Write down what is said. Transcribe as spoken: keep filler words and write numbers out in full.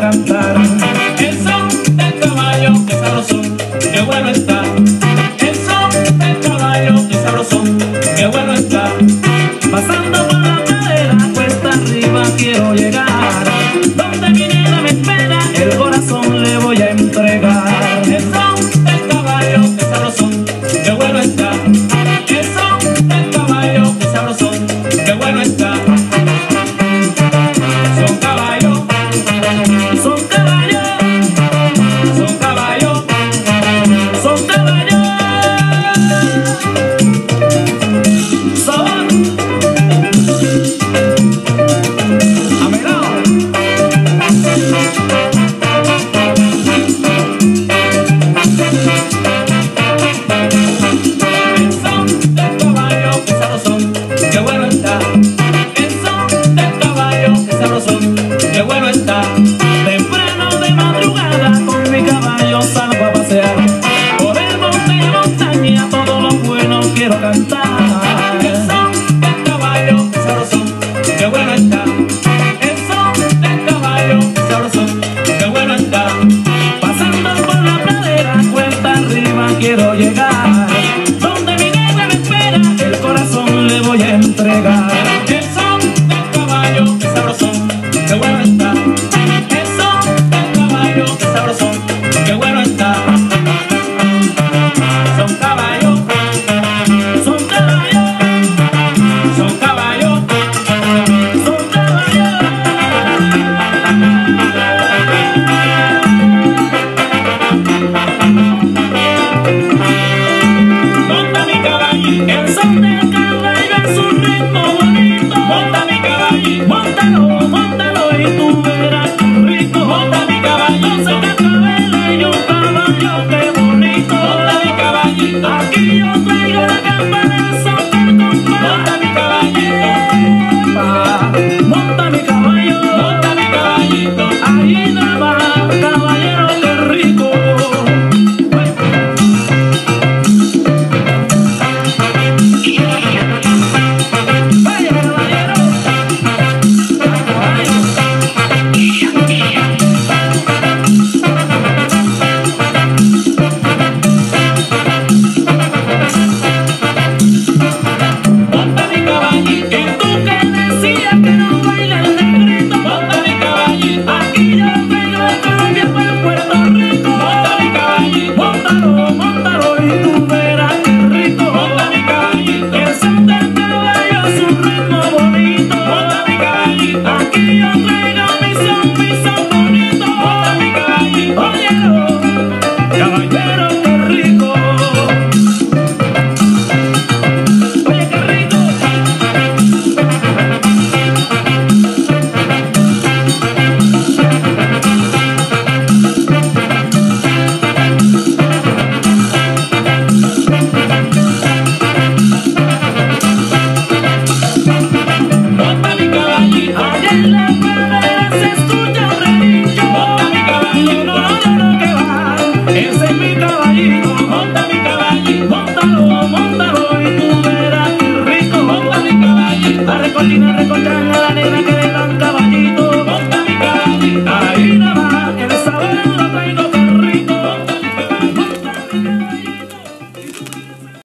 cantar. El son del caballo, que sabrosón, qué bueno está. El son del caballo, que sabrosón, qué bueno está. Pasando por la pradera, cuesta arriba quiero llegar. Donde mi nena me espera, el corazón le voy a entregar. El son del caballo, que sabrosón, qué bueno está. El son del caballo, que sabrosón, qué bueno está. Son caballos, son caballos, son caballos, son caballos. Son amelao. El son del caballo, que sabrosón, qué bueno está. El son del caballo, que sabrosón, qué bueno está. Temprano de madrugada con mi caballo salgo a pasear. Por el monte y montaña todo lo bueno quiero cantar. El son del caballo, que sabrosón, qué bueno está. El son del caballo, que sabrosón, qué bueno está. Pasando por la pradera, cuesta arriba quiero llegar. Donde mi nena me espera, el corazón le voy a entregar. El son del caballo, que sabrosón, qué bueno está. El son del caballo, que sabrosón, qué bueno está. Son caballos, son caballos, son caballos, son caballos. Monta mi caballito, el son del caballo es un ritmo bonito. Monta mi caballito, móntalo, móntalo y tú verás qué rico. Monta mi caballito, se me cabela y un caballo, qué bonito. Monta mi caballito, aquí yo traigo la campana a sonar con más. Monta mi caballito, epa. Monta mi caballo, monta mi caballito, ahí nada más, caballero, qué rico. Vaya caballero, caballo. Monta mi caballito, y tú que decías que no baila el negrito. Monta mi caballito, aquí yo traigo el Colombia para Puerto Rico. Monta mi caballito, móntalo, móntalo y tú verás qué rico. Monta mi caballito, el son del caballo es un ritmo bonito. Monta mi caballito, aquí yo traigo mi son, mi son bonito. Monta mi caballito, óyelo, caballero, qué rico. Oye, qué rico. Monta mi caballito, allá en la pradera se escucha un relincho. Monta mi caballito, no, no, no, que va, ese es mi caballito. Monta mi caballito, móntalo, móntalo y tú verás qué rico. Monta mi caballito, a recolina, recochana, la negra que de blanca.